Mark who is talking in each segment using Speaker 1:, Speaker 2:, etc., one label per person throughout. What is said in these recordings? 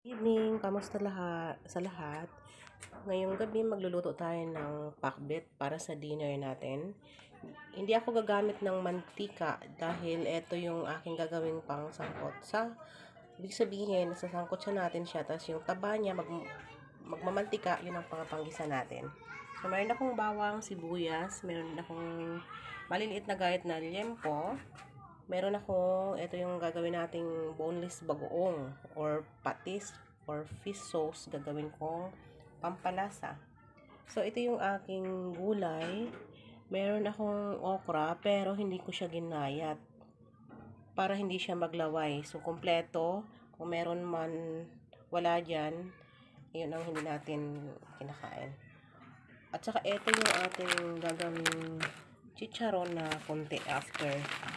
Speaker 1: Evening, kamusta sa lahat? Ngayong gabi magluluto tayo ng pakbet para sa dinner natin. Hindi ako gagamit ng mantika dahil ito yung aking gagawing pang sangkot sa ibig sabihin, sasangkot siya natin siya tapos yung taba niya magmamantika, yun ang pangapanggisa natin. So meron akong bawang, sibuyas, meron akong maliliit na gayat na liempo, meron ako, ito yung gagawin nating boneless bagoong or patis or fish sauce gagawin kong pampalasa. So, ito yung aking gulay. Meron akong okra pero hindi ko siya ginayat para hindi siya maglaway. So, kompleto. Kung meron man wala dyan, yun ang hindi natin kinakain. At saka, ito yung ating gagawing chicharon na konti after.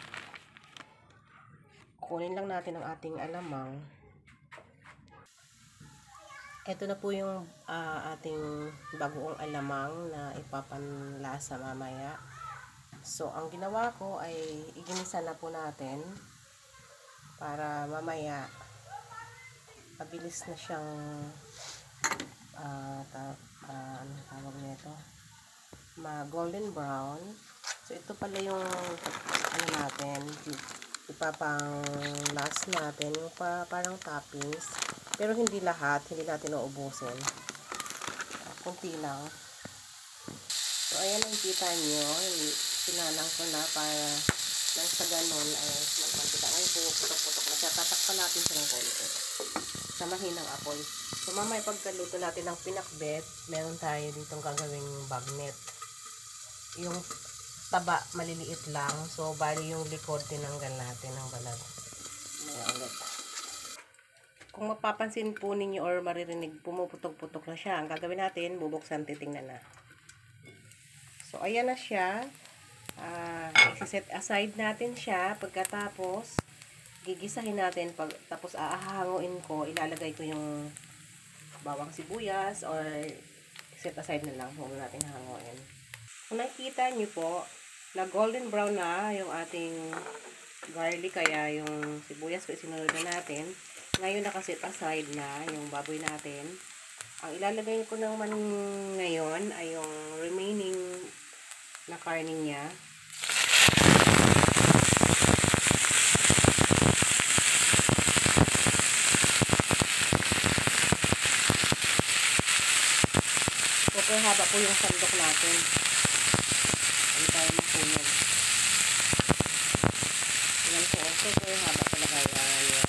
Speaker 1: Kunin lang natin ang ating alamang. Ito na po yung ating bagoong alamang na ipapanlasa mamaya. So, ang ginawa ko ay iginisa na po natin para mamaya mabilis na siyang ano tawag nito? Golden brown. So, ito pala yung ano natin, ipapang last natin, yung parang toppings. Pero hindi lahat, hindi natin uubusin. Kunti lang. So, ayan ang kita nyo. Pinalang ko na para nang sa ganun ay magpantita. Ay, putok-putok na siya. Tatakpan natin siya ng konti. Sa mahinang apoy. So, mamaya pagkaluto natin ng pinakbet, meron tayo ditong gagawing bagnet. Yung taba, maliliit lang. So, bali yung likod, tinanggal natin ng balat. Maya ulit. Kung mapapansin po ninyo or maririnig, pumuputok-putok na siya. Ang gagawin natin, bubuksan, titingnan na. So, ayan na siya. Isi-set aside natin siya. Pagkatapos, gigisahin natin. Tapos, aahanguin ko, ilalagay ko yung bawang sibuyas or set aside na lang. Huwag natin hanguin. Kung nakikita nyo po, na golden brown na yung ating garlic, kaya yung sibuyas ko isinunod na natin. Ngayon nakaset aside na yung baboy natin. Ang ilalagay ko naman ngayon ay yung remaining na karne niya. Super haba po yung sandok natin. Hindi tayo makunin. Yan po. Super haba talaga yan.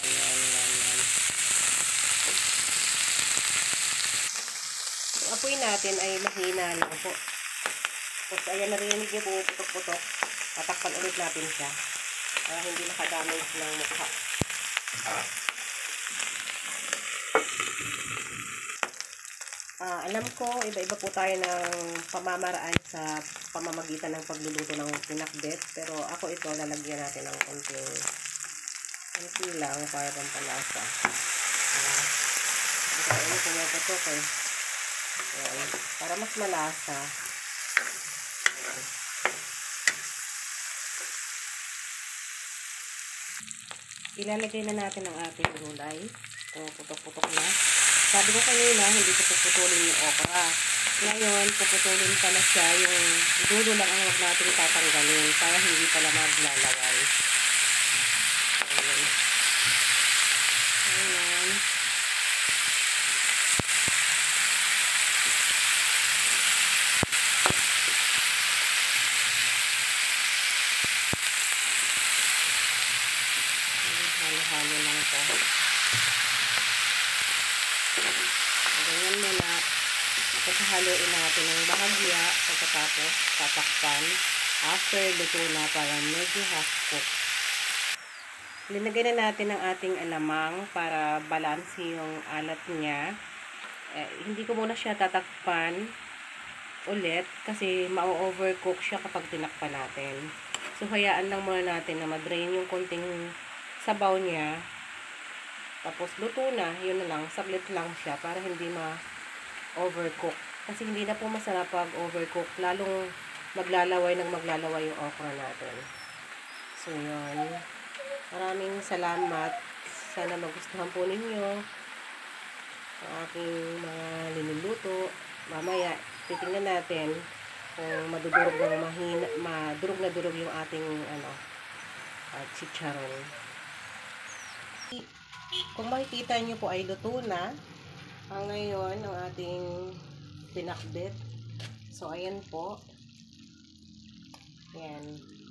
Speaker 1: Ang apoy natin ay mahina lang po. Tapos ayan, narinig niyo po, putok-putok. Tatakpan ulit natin siya. Para hindi nakadamage ng mukha. Alam ko, iba-iba po tayo ng pamamaraan sa pamamagitan ng pagluluto ng pinakbet. Pero ako ito, lalagyan natin ng konti lang para pampalasa. Ito, ano pumuputok eh. Ayan, para mas malasa. Ilalagay na natin ang ating gulay. Puputok-putok na. Sabi ko kanina, hindi ko puputulin yung okra. Ngayon, puputulin pala siya. Yung dulo lang ang wag natin tatanggalin para hindi pala maglalaway. Ayan. Ayan. Halo-halo lang po. Ganyan muna. Tapos haluin natin ng bahagya. Pagkatapos, tatakpan. After, luto na para medyo half cook. Linagay na natin ang ating alamang para balance yung alat niya. Hindi ko muna siya tatakpan ulit kasi ma-overcook siya kapag tinakpan natin. So, hayaan lang muna natin na ma-drain yung konting sabaw niya. Tapos, luto na. Yun na lang. Saglit lang siya para hindi ma-overcook. Kasi hindi na po masarap pag overcook. Lalong maglalaway yung okra natin. So, yun. Maraming salamat. Sana magustuhan po ninyo. ang aking mga linuluto. Mamaya, titingnan natin kung madudurog ng madurog na durog yung ating chicharon. Kung makikita nyo po ay luto na. Ngayon, ang ating pinakbit. So, ayan po. Ayan.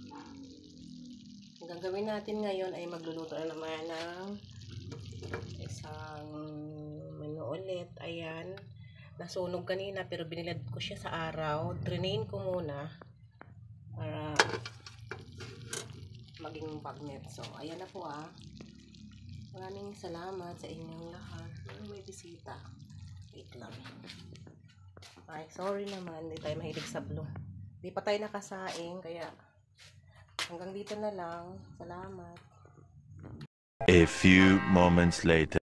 Speaker 1: Ang gagawin natin ngayon ay magluluto na naman ng isang menu ulit. Ayan. Nasunog kanina pero binilad ko siya sa araw. Drainain ko muna para maging bagnet. So, ayan na po ah. Maraming salamat sa inyong lahat. May bisita. Wait lang. Ay, sorry naman. Hindi tayo mahilig sa blue. Hindi pa tayo nakasaing. Kaya hanggang dito na lang. Salamat.
Speaker 2: A few moments later.